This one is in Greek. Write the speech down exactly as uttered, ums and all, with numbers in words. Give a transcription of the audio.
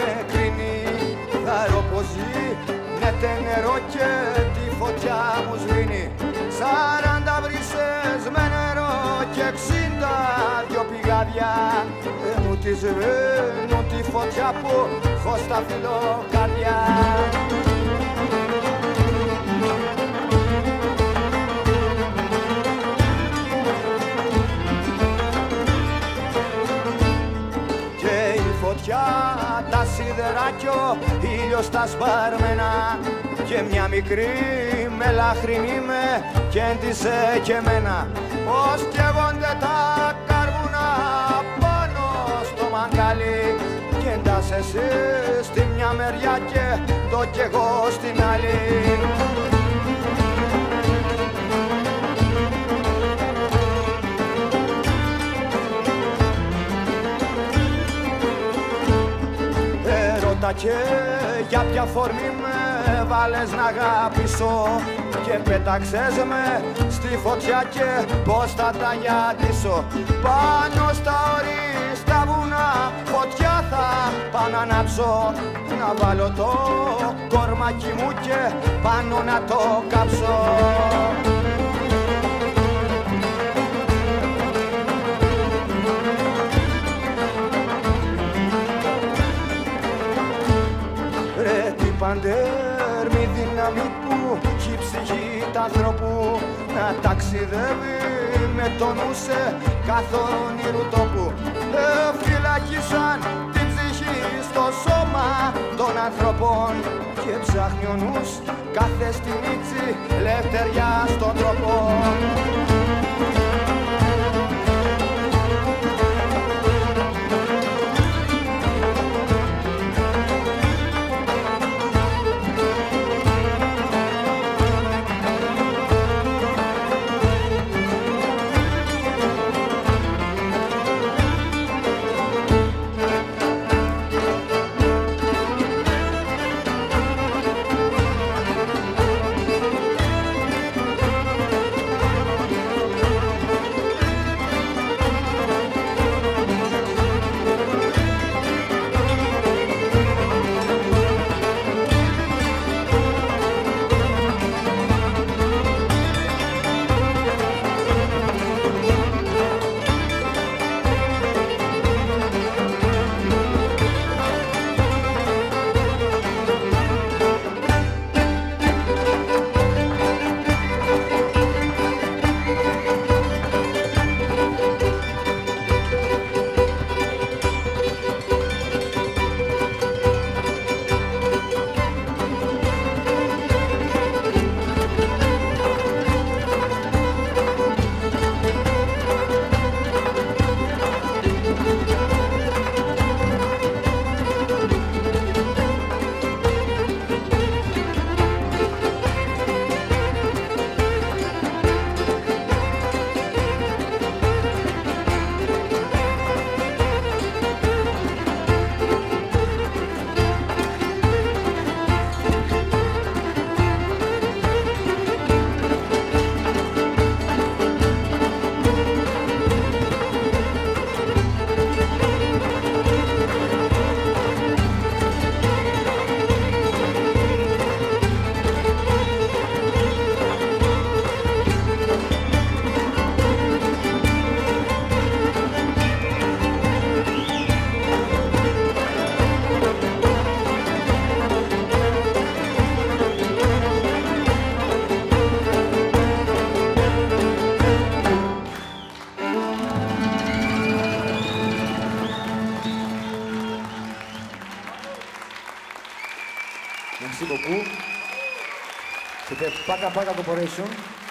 κρίνει. Θα ρω πως γίνεται νερό και τη φωτιά μου σβήνει. Σαράντα βρύσες με νερό και εξήντα δυο πηγάδια ε, μου τη σβήνουν τη φωτιά που έχω στα φιλοκάρδια. Τα σίδερα κι ο ήλιος τα σπαρμένα και μια μικρή μελαχρινή με κέντησε και εμένα. Πως καίγονται τα καρβούνα πάνω στο μαγκάλι κι εντάς εσύ στη μια μεριά και το κι εγώ στην άλλη. Και για ποια φορμή με βάλες να αγαπήσω και πέταξες με στη φωτιά και πως θα τα γιατήσω. Πάνω στα όρη, στα βουνά, φωτιά θα πάω να ανάψω, να βάλω το κορμάκι μου και πάνω να το κάψω. Παντέρμη δύναμη που έχει η ψυχή τ' ανθρώπου να ταξιδεύει με το νου σε κάθε όνειρου τόπου. Ε, φυλακίσαν την ψυχή στο σώμα των ανθρώπων και ψάχνει ο νους κάθε στιγμή ελευθεριά στον τρόπο. Merci beaucoup. C'était Paca Paca Corporation.